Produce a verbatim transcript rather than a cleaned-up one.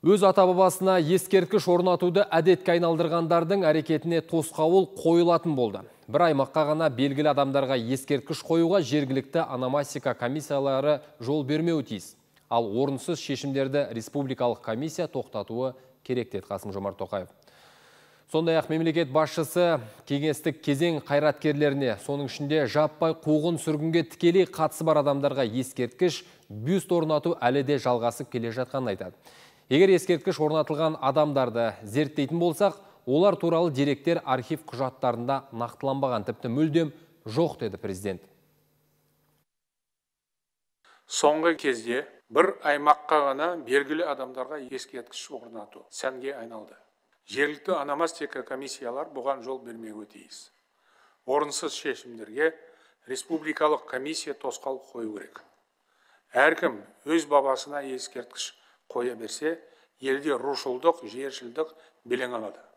Өз ата-бабасына ескерткіш орнатуды әдетке айналдырғандардың әрекетіне тосқауыл қойылатын болды. Бір аймаққа ғана белгілі адамдарға ескерткіш қоюға жергілікті ономастика комиссиялары жол бермеуі тиіс. Ал орынсыз шешімдерді республикалық комиссия тоқтатуы керек деді Қасым-Жомарт Тоқаев. Сондай-ақ мемлекет басшысы кеңестік кезең қайраткерлеріне, соның ішінде жаппай қуғын сүргінге тікелей қатысы бар адамдарға ескерткіш бюст орнату әлі де жалғасып келе жатқанын айтады. Егер ескерткіш орнатылған адамдарды зерттейтін болсақ, олар туралы деректер архив құжаттарында нақтыланбаған, тіпті мүлдем жоқ деді президент. Соңғы кезде бір аймаққа ғана белгілі адамдарға ескерткіш орнату сәнге айналды. Жергілікті ономастика комиссиялар бұған жол бермеуі тиіс. Орынсыз шешімдерге республикалық комиссия тосқауыл қою керек. Әркім өз бабасына ескерткіш қоя берсе, елде рушылдық, жершілдік белең алады.